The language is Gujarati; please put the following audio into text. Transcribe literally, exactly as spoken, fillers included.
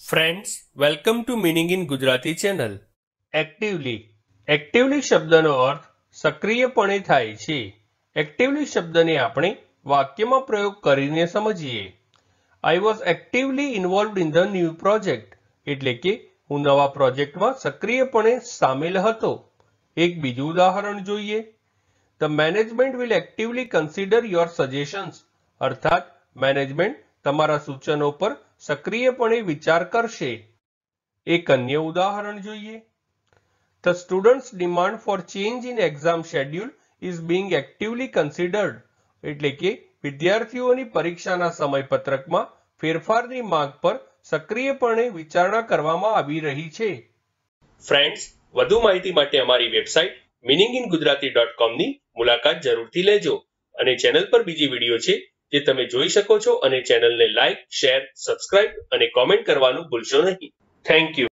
Friends, welcome to meaning in Gujarati channel. Actively actively શબ્દનો અર્થ સક્રિયપણે થાય છે. એક્ટિવલી શબ્દને આપણે વાક્યમાં પ્રયોગ કરીને સમજીએ. I was actively involved in the new project, એટલે કે હું નવા પ્રોજેક્ટમાં સક્રિયપણે સામેલ હતો. એક બીજું ઉદાહરણ જોઈએ. The management will actively consider your suggestions, અર્થાત મેનેજમેન્ટ તમારા સૂચનો પર સક્રિયપણે વિચાર કરશે. એક અન્ય ઉદાહરણ જોઈએ. The students demand for change in exam schedule is being actively considered, એટલે કે વિદ્યાર્થીઓની પરીક્ષાના સમયપત્રકમાં ફેરફારની માંગ પર સક્રિયપણે વિચારણા કરવામાં આવી રહી છે. ફ્રેન્ડ્સ, વધુ માહિતી માટે અમારી website meaning in Gujarati dot com ની મુલાકાત જરૂરથી લેજો. અને ચેનલ પર બીજી વિડીયો છે જે તમે જોઈ શકો છો, અને ચેનલને લાઇક, શેર, સબસ્ક્રાઇબ અને કોમેન્ટ કરવાનું ભૂલશો નહીં. Thank you.